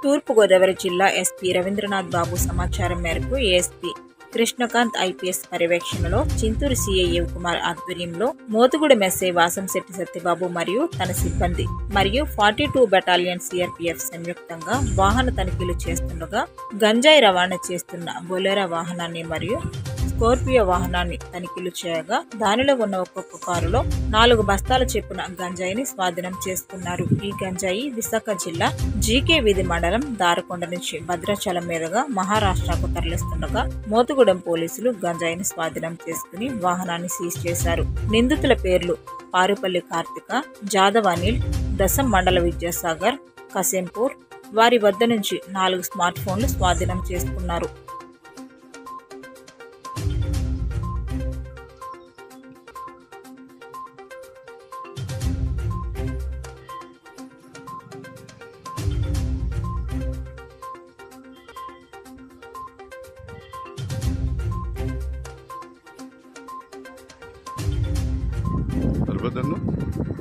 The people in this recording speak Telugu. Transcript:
తూర్పు గోదావరి జిల్లా ఎస్పీ రవీంద్రనాథ్ బాబు సమాచారం మేరకు ఏఎస్పీ కృష్ణకాంత్ ఐపీఎస్ పర్యవేక్షణలో చింతూరు సీఐ కుమార్ ఆధ్వర్యంలో మోతుగూడెం ఎస్ఐ వాసంశెట్టి సత్యబాబు మరియు తన సిబ్బంది మరియు 42 బెటాలియన్ సిఆర్పీఎఫ్ సంయుక్తంగా వాహన తనిఖీలు చేస్తుండగా గంజాయి రవాణా చేస్తున్న బొలెరో వాహనాన్ని మరియు స్కార్పియో వాహనాన్ని తనిఖీలు చేయగా దానిలో ఉన్న ఒక్కొక్క కారులో 4 బస్తాల చొప్పున గంజాయిని స్వాధీనం చేసుకున్నారు. ఈ గంజాయి విశాఖ జిల్లా జీకే వీధి మండలం దారకొండ నుంచి భద్రాచలం మీదుగా మహారాష్ట్రకు తరలిస్తుండగా మోతుగూడెం పోలీసులు గంజాయిని స్వాధీనం చేసుకుని వాహనాన్ని సీజ్ చేశారు. నిందితుల పేర్లు పారుపల్లి కార్తిక, జాదవ్ అనిల్, దశం మండల విద్యాసాగర్, కసింపూర్. వారి వద్ద నుంచి 4 స్మార్ట్ ఫోన్లు స్వాధీనం చేసుకున్నారు. Arbadano